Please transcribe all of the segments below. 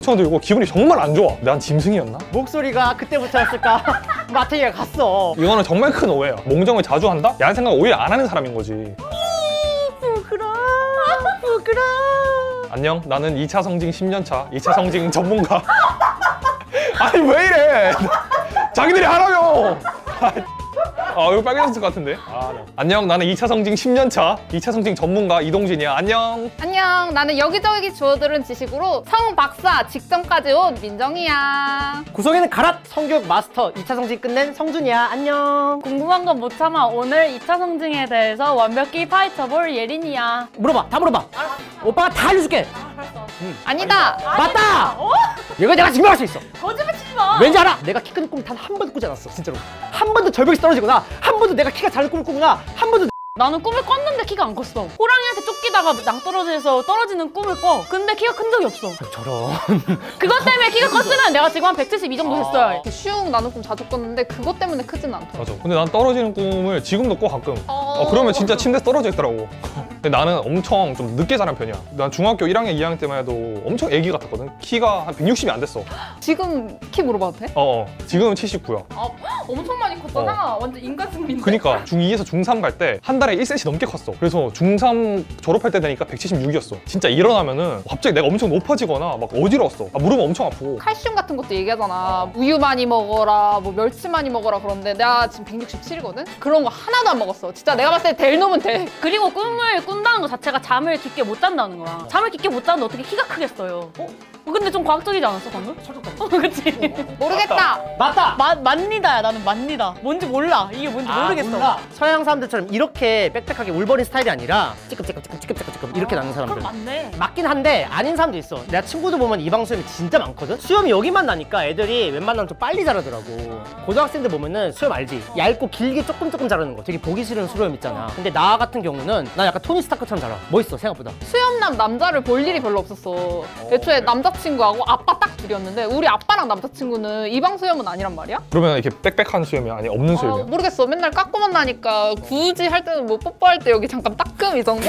엄청 들고 기분이 정말 안 좋아. 난 짐승이었나? 목소리가 그때부터였을까? 마태이가 갔어. 이거는 정말 큰 오해야. 몽정을 자주 한다? 야한 생각 오히려 안 하는 사람인 거지. 부끄러워. 안녕, 나는 2차 성징 10년차 2차 성징 전문가. 아니 왜 이래? 자기들이 하라며. 얼굴 빨개졌을 것 같은데. 안녕, 나는 2차 성징 10년차 2차 성징 전문가 이동진이야. 안녕. 안녕, 나는 여기저기 주워들은 지식으로 성 박사 직전까지 온 민정이야. 구성에는 가랏 성교육 마스터 2차 성징 끝낸 성준이야. 안녕. 궁금한 건 못 참아. 오늘 2차 성징에 대해서 완벽히 파헤쳐볼 예린이야. 물어봐. 다 물어봐. 알았어. 오빠가 다 알려줄게. 아니다. 맞다. 이거 내가 증명할 수 있어. 거짓말 치지 마. 왠지 알아? 내가 키 크는 꿈 단 한 번도 꾸지 않았어. 진짜로. 한 번도 절벽에서 떨어지거나 한 번도 내가 키가 작은 꿈을 꾸거나 한 번도 나는 꿈을 꿨는데 키가 안 컸어. 호랑이한테 쫓기다가 낭떠러지에서 떨어지는 꿈을 꿔. 근데 키가 큰 적이 없어. 저런. 그것 때문에 키가 컸으면 내가 지금 한 172 정도 됐어요. 슝 나는 꿈 자주 꿨는데 그것 때문에 크진 않더라. 맞아. 근데 난 떨어지는 꿈을 지금도 꿔 가끔. 그러면 진짜 침대에서 떨어져 있더라고. 근데 나는 엄청 좀 늦게 자란 편이야. 난 중학교 1학년, 2학년 때만 해도 엄청 애기 같았거든. 키가 한 160이 안 됐어. 지금 키 물어봐도 돼? 지금은 79야. 엄청 많이 컸잖아. 완전 인간 승리인데. 그니까 중2에서 중3 갈 때 한 달에 1cm 넘게 컸어. 그래서 중3 졸업할 때 되니까 176이었어. 진짜 일어나면은 갑자기 내가 엄청 높아지거나 막 어지러웠어. 무릎 엄청 아프고. 칼슘 같은 것도 얘기하잖아. 우유 많이 먹어라, 뭐 멸치 많이 먹어라 그런데 내가 지금 167이거든? 그런 거 하나도 안 먹었어. 진짜 내가 봤을 때 될 놈은 돼. 그리고 꿈을 꾼다는 것 자체가 잠을 깊게 못 잔다는 거야. 잠을 깊게 못 자는데 어떻게 키가 크겠어요? 근데 좀 과학적이지 않았어 방금? 그치? 모르겠다. 맞다. 맞니다야. 나는 맞니다. 뭔지 몰라. 이게 뭔지 모르겠어. 몰라. 서양 사람들처럼 이렇게 빽빽하게 울버린 스타일이 아니라 찌끔찌끔 이렇게 나는 사람들. 그럼 맞네. 맞긴 한데 아닌 사람도 있어. 내가 친구들 보면 이방 수염이 진짜 많거든? 수염이 여기만 나니까 애들이 웬만하면 좀 빨리 자라더라고. 고등학생들 보면은 수염 알지? 얇고 길게 조금 자라는 거. 되게 보기 싫은 수염 있잖아. 근데 나 같은 경우는 나 약간 토니 스타크처럼 자라. 멋있어 생각보다. 수염남 남자를 볼 일이 별로 없었어. 애초에 남자친구하고 아빠 딱 둘이었는데 우리 아빠랑 남자친구는 이방 수염은 아니란 말이야? 그러면 이렇게 빽빽한 수염이 아니 없는 수염이야? 모르겠어. 맨날 깎고만 나니까 굳이 할 때는 뭐 뽀뽀할 때 여기 잠깐 닦음 이 정도?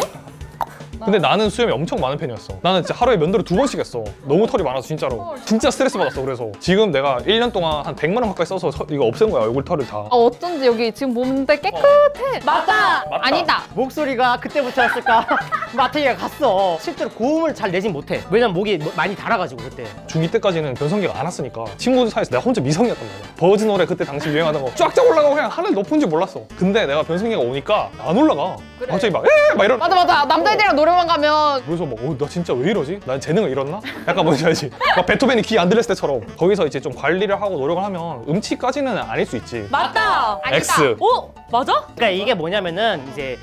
근데 나는 수염이 엄청 많은 편이었어. 나는 진짜 하루에 면도를 2번씩 했어. 너무 털이 많아서 진짜로. 진짜 스트레스 받았어. 그래서 지금 내가 1년 동안 한 100만 원 가까이 써서 이거 없앤 거야. 얼굴 털을 다. 어쩐지 여기 지금 보는데 깨끗해. 맞다. 아니다. 목소리가 그때부터였을까? 마태이가 갔어. 실제로 고음을 잘 내진 못해. 왜냐면 목이 많이 달아가지고 그때. 중2 때까지는 변성기가 안 왔으니까 친구들 사이에서 내가 혼자 미성이었단 말이야. 버즈 노래 그때 당시 유행하던 거 쫙쫙 올라가고 그냥 하늘 높은 줄 몰랐어. 근데 내가 변성기가 오니까 안 올라가. 그래. 갑자기 막 이러. 맞아. 남자애들이랑 노래방 가면 그래서 막 나 진짜 왜 이러지? 난 재능을 잃었나? 약간 뭔지 알지? 막 베토벤이 귀 안 들렸을 때처럼. 거기서 이제 좀 관리를 하고 노력을 하면 음치까지는 아닐 수 있지. 맞다. 아니다. X. 맞아? 그러니까 이게 뭐냐면은 이제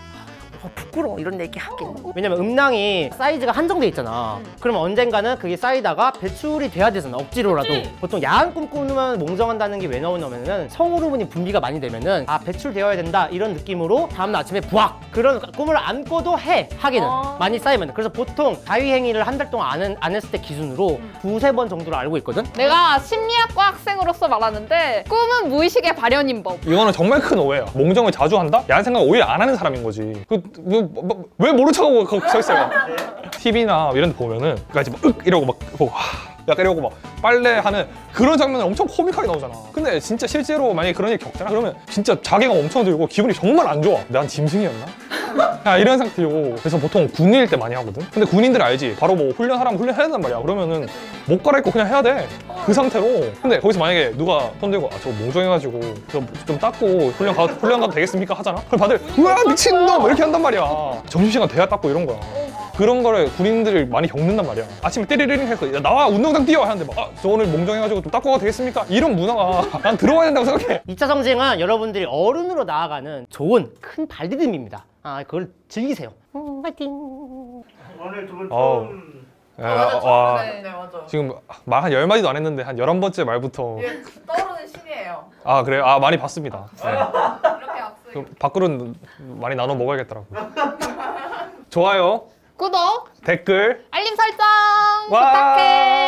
부끄러워 이런 얘기 하긴. 왜냐면 음낭이 사이즈가 한정돼 있잖아. 그러면 언젠가는 그게 쌓이다가 배출이 돼야 되잖아. 억지로라도. 그치? 보통 야한 꿈 꾸면 몽정한다는 게 왜 나오냐면은 성호르몬이 분비가 많이 되면은 배출되어야 된다 이런 느낌으로 다음날 아침에 부악 그런 꿈을 안 꿔도 하기는 많이 쌓이면. 그래서 보통 자위행위를 한 달 동안 안 했을 때 기준으로 2~3번 정도로 알고 있거든. 내가 심리학과 학생으로서 말하는데 꿈은 무의식의 발현인 법. 이거는 정말 큰 오해야. 몽정을 자주 한다? 야한 생각을 오히려 안 하는 사람인 거지. 왜 모른 척하고 거기 서 있어요? TV나 이런 데 보면은 그러니까 막 이러고 막 보고 약간 이러고 막 빨래하는 그런 장면은 엄청 코믹하게 나오잖아. 근데 진짜 실제로 만약에 그런 일 겪잖아? 그러면 진짜 자괴감 엄청 들고 기분이 정말 안 좋아. 난 짐승이었나? 이런 생각 들고. 그래서 보통 군인일 때 많이 하거든? 근데 군인들 알지? 바로 뭐 훈련하라면 훈련해야 된단 말이야. 그러면은 못 갈아입고 그냥 해야 돼. 그 상태로. 근데 거기서 만약에 누가 손 들고 저 몽정해가지고 좀 닦고 훈련 가도 되겠습니까? 하잖아? 그럼 다들 우와 미친놈 이렇게 한단 말이야. 점심시간 돼야 닦고 이런 거야. 그런 거를 군인들이 많이 겪는단 말이야. 아침에 띠리링 해서 야 나와 운동장 뛰어 하는데 막 저 오늘 몽정해가지고 좀 닦고 가도 되겠습니까? 이런 문화가 난 들어와야 된다고 생각해. 2차 성징은 여러분들이 어른으로 나아가는 좋은 큰 발디딤입니다. 그걸 즐기세요. 화이팅. 오늘 두 분 처음 와. 네, 맞아. 지금 말 한 10마디도 안 했는데 한 11번째 말부터 떠오르는 신이에요. 그래요? 많이 봤습니다. 네. 이렇게 학생. 그럼 밥그릇 많이 나눠 먹어야겠더라고. 좋아요, 구독, 댓글 알림 설정 와! 부탁해.